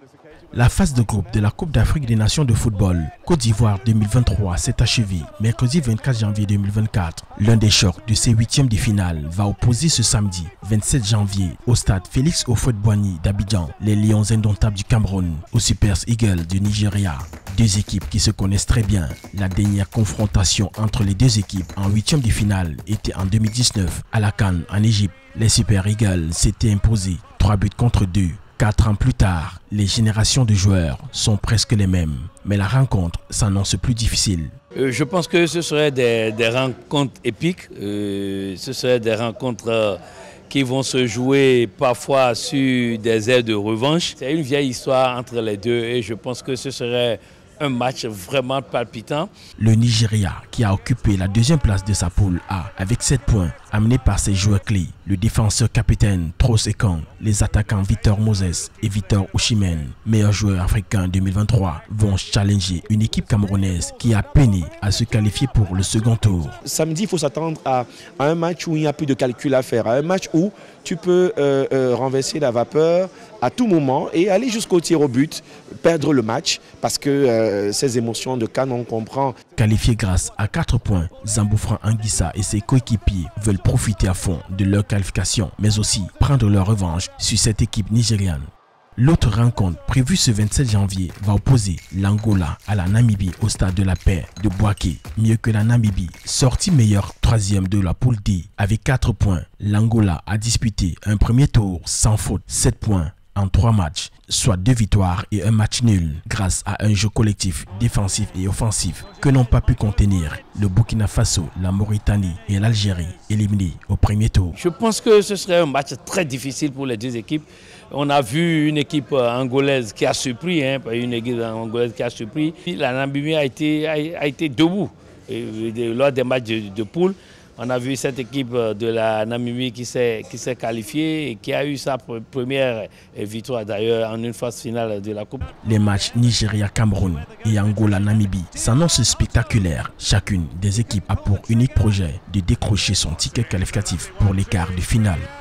La phase de groupe de la Coupe d'Afrique des Nations de football Côte d'Ivoire 2023 s'est achevée mercredi 24 janvier 2024. L'un des chocs de ces huitièmes de finale va opposer ce samedi 27 janvier au stade Félix Houphouët-Boigny d'Abidjan les Lions indomptables du Cameroun aux Super Eagles du Nigeria. Deux équipes qui se connaissent très bien. La dernière confrontation entre les deux équipes en huitièmes de finale était en 2019 à la CAN en Égypte. Les Super Eagles s'étaient imposés 3-2. 4 ans plus tard, les générations de joueurs sont presque les mêmes, mais la rencontre s'annonce plus difficile. Je pense que ce seraient des rencontres épiques, ce seraient des rencontres qui vont se jouer parfois sur des airs de revanche. C'est une vieille histoire entre les deux et je pense que ce serait un match vraiment palpitant. Le Nigeria, qui a occupé la deuxième place de sa poule A avec 7 points, amené par ses joueurs clés, le défenseur capitaine Troostekong, les attaquants Victor Moses et Victor Osimhen, meilleurs joueurs africains 2023, vont challenger une équipe camerounaise qui a peiné à se qualifier pour le second tour. Samedi, il faut s'attendre à un match où il n'y a plus de calcul à faire, à un match où tu peux renverser la vapeur à tout moment et aller jusqu'au tir au but, perdre le match parce que ces émotions de CAN, on comprend. Qualifiés grâce à 4 points, Zamboufran Anguissa et ses coéquipiers veulent profiter à fond de leur qualification, mais aussi prendre leur revanche sur cette équipe nigériane. L'autre rencontre prévue ce 27 janvier va opposer l'Angola à la Namibie au stade de la paix de Bouaké. Mieux que la Namibie, sortie meilleure troisième de la poule D avec 4 points, l'Angola a disputé un premier tour sans faute, 7 points en 3 matchs, soit 2 victoires et un match nul, grâce à un jeu collectif, défensif et offensif que n'ont pas pu contenir le Burkina Faso, la Mauritanie et l'Algérie, éliminés au premier tour. Je pense que ce serait un match très difficile pour les deux équipes. On a vu une équipe angolaise qui a surpris, une équipe angolaise qui a surpris. La Namibie a été debout lors des matchs de poule. On a vu cette équipe de la Namibie qui s'est qualifiée et qui a eu sa première victoire d'ailleurs en une phase finale de la Coupe. Les matchs Nigeria-Cameroun et Angola-Namibie s'annoncent spectaculaires. Chacune des équipes a pour unique projet de décrocher son ticket qualificatif pour les quarts de finale.